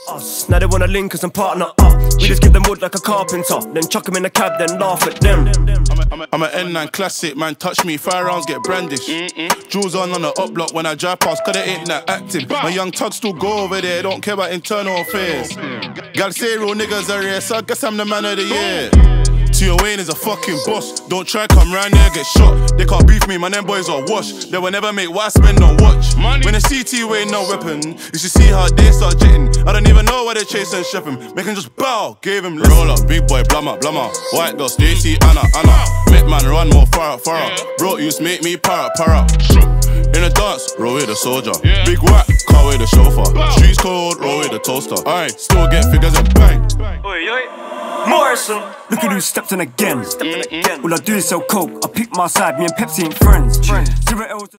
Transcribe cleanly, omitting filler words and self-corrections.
us. Now they wanna link us and partner up. We just give them wood like a carpenter, then chuck them in the cab, then laugh at them. I'm an N9 classic, man, touch me, 5 rounds get brandished. Jewels on the up block when I drive past, cause they ain't that active. My young tugs still go over there, don't care about internal affairs. Gal say real niggas are rare, so I guess I'm the man of the year. Tio Wayne is a fucking boss, don't try come round here get shot. They can't beef me, man, them boys are washed. They will never make why spend on watch. When a CT Wayne no weapon, you should see how they start jetting. I don't even know why they chase and chef him. Make him just bow, gave him listen. Roll up, big boy, blummer, blummer. White girl, Stacy, Anna. Make man run more far. Bro, used to make me para. In a dance, roll with the soldier. Big whack, car with the chauffeur. Streets cold, roll with the toaster. Alright, still get figures and bang. Morrison, look at who stepped in again. All I do is sell coke. I pick my side, me and Pepsi ain't friends. 0 L's